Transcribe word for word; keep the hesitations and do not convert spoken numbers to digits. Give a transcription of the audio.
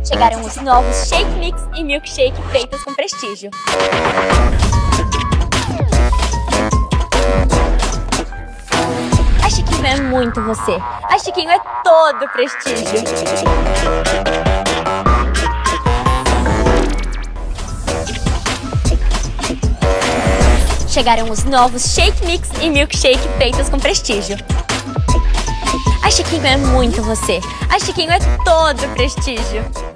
Chegaram os novos Shake Mix e Milkshake feitos com prestígio. A Chiquinho é muito você. A Chiquinho é todo prestígio. Chegaram os novos Shake Mix e Milkshake feitos com prestígio. A Chiquinho é muito você. A Chiquinho é todo prestígio.